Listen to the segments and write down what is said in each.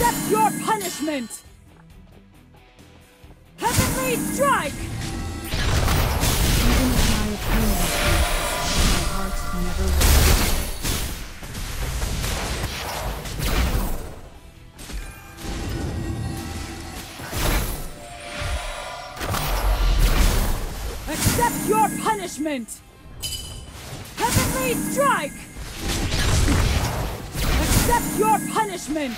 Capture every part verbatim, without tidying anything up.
Accept your punishment! Heavenly strike! Even if my appearance changes, my heart never will. Accept your punishment! Heavenly strike! Accept your punishment!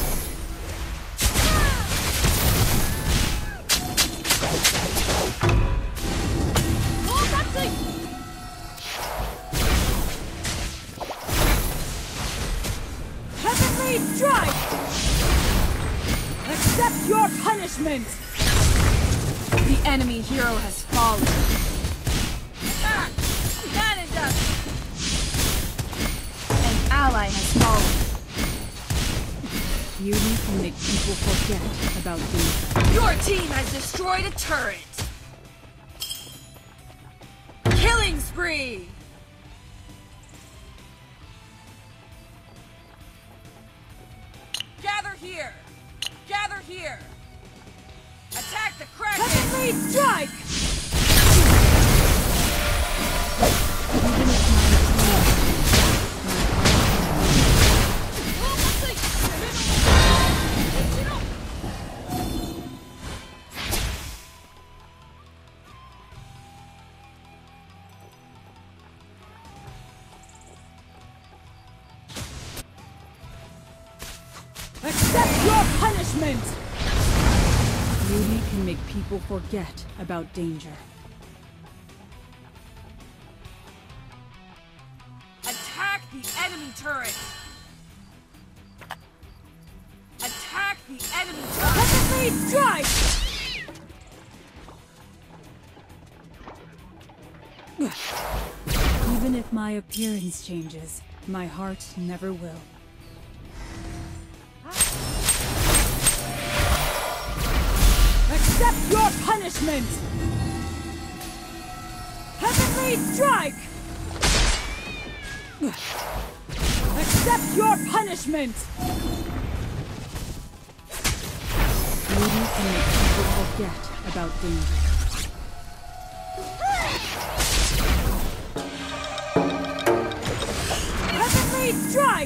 Heavenly strike! Accept your punishment! The enemy hero has fallen. Ah! That is us! An ally has fallen. Beauty can make people forget about danger. Your team has destroyed a turret! Killing spree! Gather here! Gather here! Attack the Kraken! Heavenly strike! Accept your punishment! Beauty can make people forget about danger. Attack the enemy turret! Attack the enemy turret! Heavenly strike! Even if my appearance changes, my heart never will. Accept your punishment! Heavenly strike! Accept your punishment! Beauty can make people forget about danger. Heavenly strike!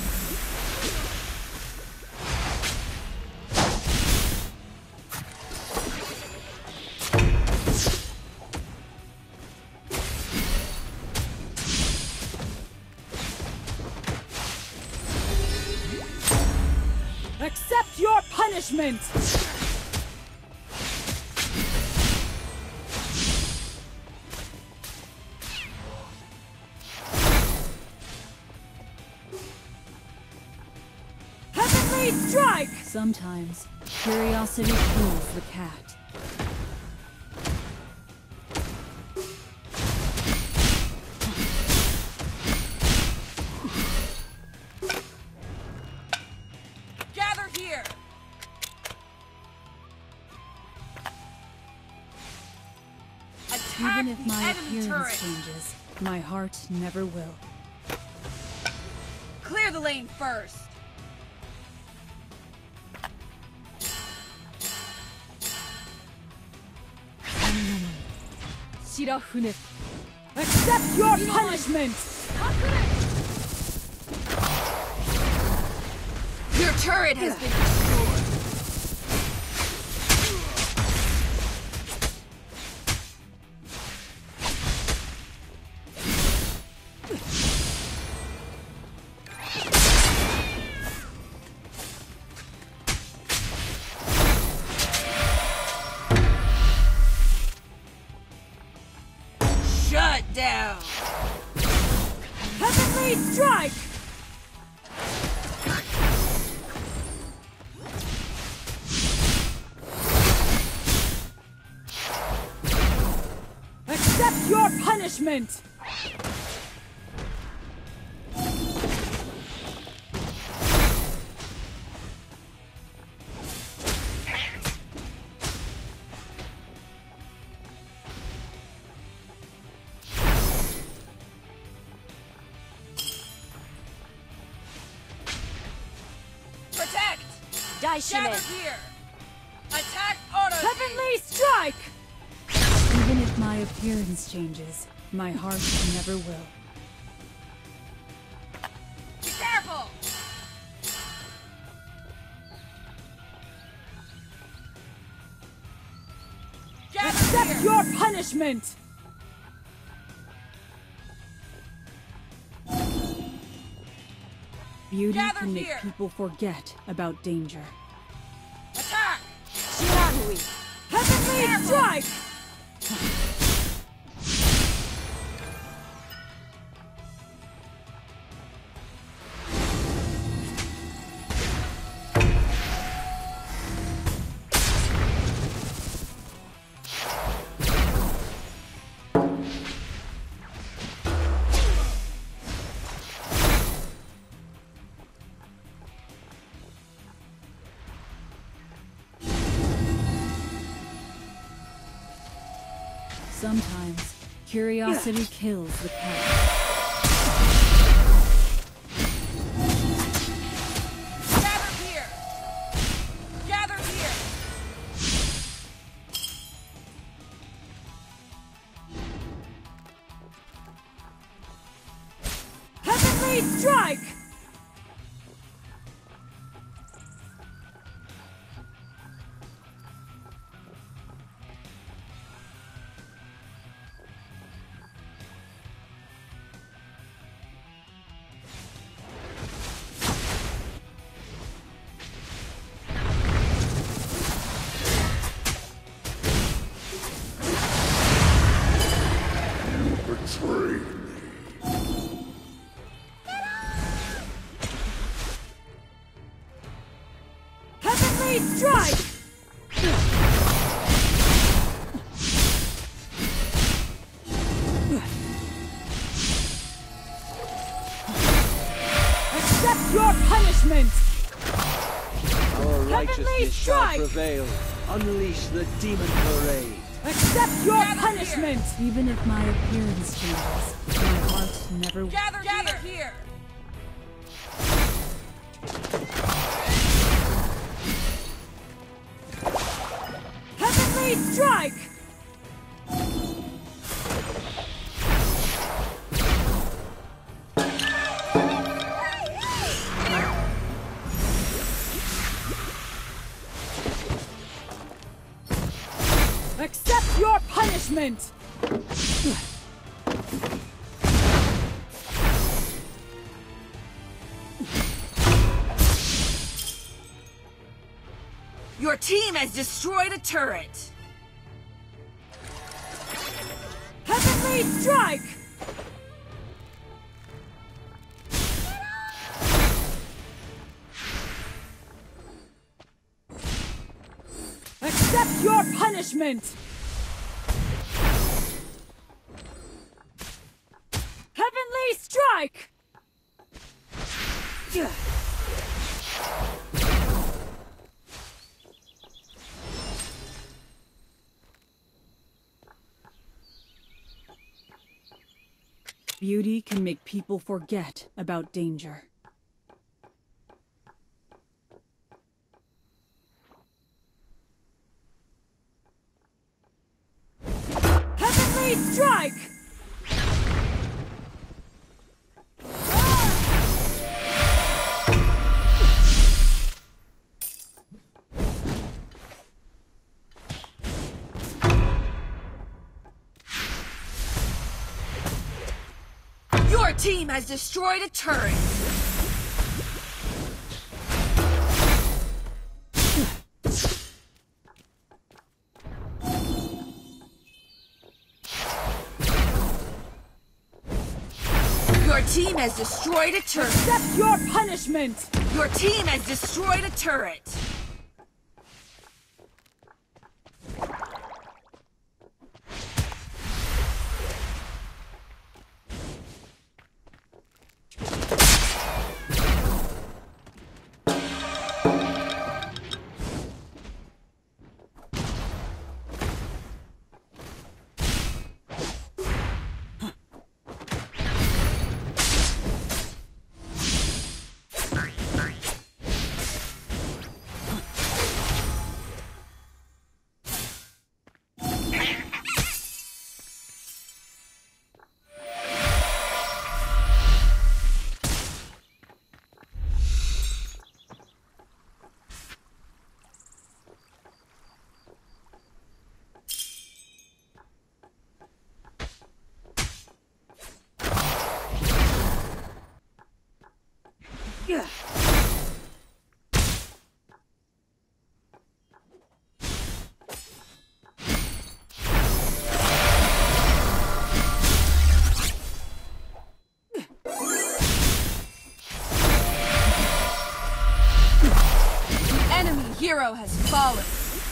Accept your punishment! Heavenly strike! Sometimes, curiosity kills the cat. Even if my appearance changes, my heart never will. Clear the lane first! Shirafune. Accept your punishment! Your turret has been destroyed! Shut down! Heavenly strike! Accept your punishment! Gather here! Attack auto! Heavenly strike! Even if my appearance changes, my heart never will. Be careful! Gather Accept here! your punishment! Beauty Gather can make here. people forget about danger. Attack! Shirahui! Heavenly Careful. strike! Sometimes, curiosity kills the cat. Gather here! Gather here! Heavenly strike! Betray me. Heavenly strike! Accept your punishment! Our righteousness shall strike! prevail. Unleash the demon parade. Accept your Gather punishment! Even if my appearance changes, my heart never will. Gather, Gather here! Heavenly strike! Accept your punishment! Your team has destroyed a turret! Heavenly strike! Accept your punishment! Heavenly strike! Beauty can make people forget about danger. Heavenly strike! Your team has destroyed a turret! Your team has destroyed a turret! Accept your punishment! Your team has destroyed a turret! Hero has fallen.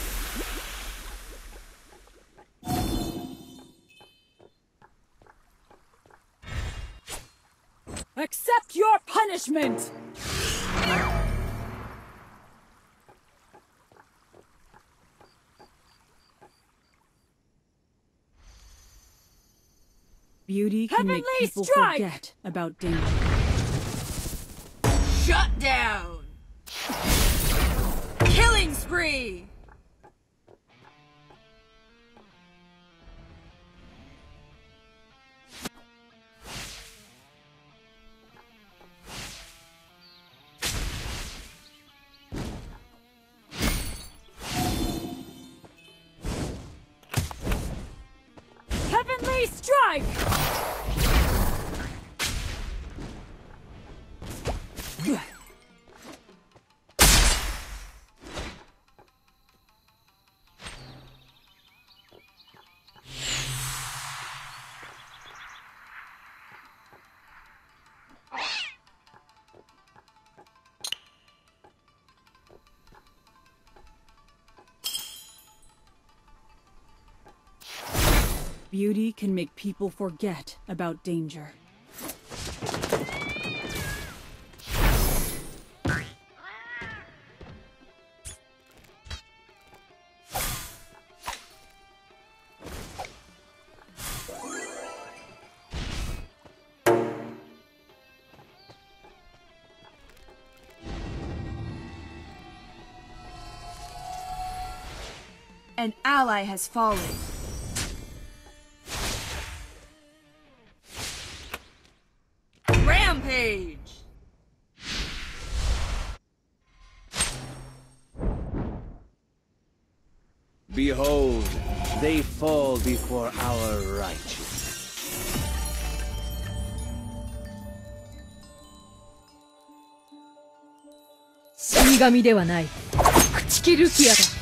Accept your punishment! Beauty can Heavenly make people strike! forget about danger. Shut down! Killing spree! Heavenly strike! Beauty can make people forget about danger. An ally has fallen. Rampage! Behold, they fall before our righteousness. 死神ではない。朽ち切るキアだ。